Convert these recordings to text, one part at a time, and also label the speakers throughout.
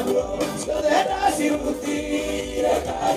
Speaker 1: Sodera sirutire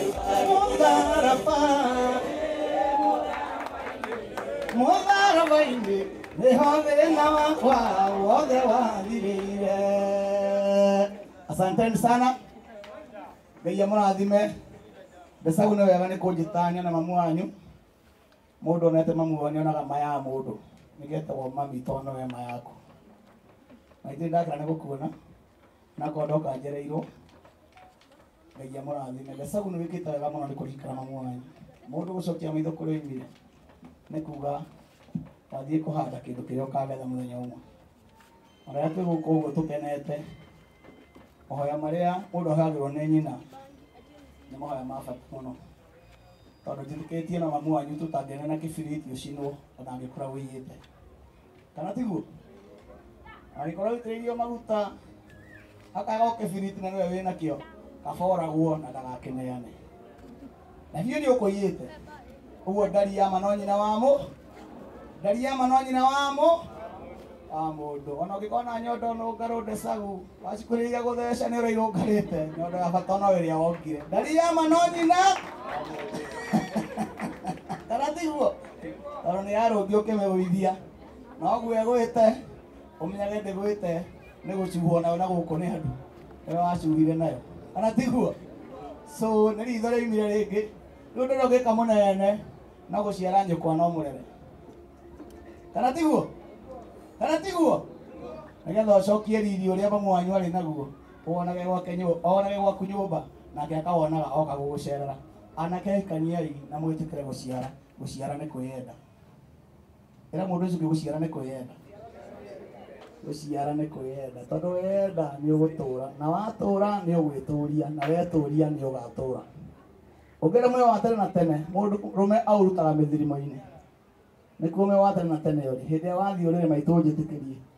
Speaker 1: Modara vainde Nehove na wakwa Wode wadirire. Asanteni sana. Ngai amurathime. Mbecagu nĩ wega nĩ kũnjĩtania na mamu wanyu. Mũndũ onete mamu wanyu onaga ma ya mũndũ. Nĩgetagwo mami tondũ we ma yaku. Na ithuĩ ndakĩra nĩ gũkuona. Na kondoka njereirwo. Ngai amurathime. Mbecagu nĩ wĩkĩte wega mũno nĩ kũririkana mamu wanyu. Mũndũ gũcokia maitho kũrĩ oimire. Nĩ kuga wathiĩ kũhanda kĩndũ kĩrĩa ũkagetha mũthenya ũmwe. Marĩa twĩ gũkũ ũguo tũkenete. Mahoya marĩa mũndũ ahoyagĩrwo nĩ nyina nĩ mahoya ma bata mũno. Tondũ njĩtĩkĩtie na mamu wanyu tũtangĩona na kĩbiriti ũcinwo ona angĩkorwo wĩiyĩte. Kana tiguo? Angĩkorwo wĩitĩrĩirio maguta akaga kĩbiriti na nĩwe wĩnakĩo kaboragwo na ndagakĩneane. Na biũ nĩ ũkũiyĩte. Ũguo ndari ya ma no nyina wa mũ. Ndari ya ma no nyina wa mũ. Mũndũ ona ũngĩkona nyondo nũngarũ Mbecagu wacikũrĩria gũtheca nĩ ũrĩirũngarĩte nyondo ya bata no ĩrĩa wongire. Ndari ya ma no nyina. Kana tiguo? Tondũ nĩ yarũngi ũkĩmĩgũithia. Na ũguo ĩgwĩte ũmenyage ndĩgwĩte nĩ gũcuhwo nayo na gũkũ nĩ andũ. Nĩwe wacuhire nayo. Kana tiguo? So nĩ ritho rĩoimire rĩngĩ. Rĩu ndũrĩ ũgĩka mũnene no gũciara nyũkwa no mũrere. Kana tiguo? Kana tiguo? Nĩgetha ũcokie riri ũrĩa mamu wanyu arĩ naguo. Wonage gwake nyũmba, wonage gwaku nyũmba nake akawonaga oka gũgũcerera. Anake hikaniai na mwĩtĩkĩre gũciara. Gũciara nĩ kwĩyenda. Ĩra mũndũ ũcio gũciara nĩ kwĩyenda. Gũciara nĩ kwĩyenda. Tondũ wenda nĩ ũgũtũra. Na watũra nĩ ũgwĩtũria. Na wetũria nĩ ũgatũra. Ũngĩra muoyo wa tene na tene, mũndũrũme aũrutaga mĩthirimo-inĩ. Nĩkuo muoyo wa tene na tene ũrĩ. Hĩndĩ ĩrĩa wathiĩ ũrĩrĩ maitũ njĩtĩkĩrie.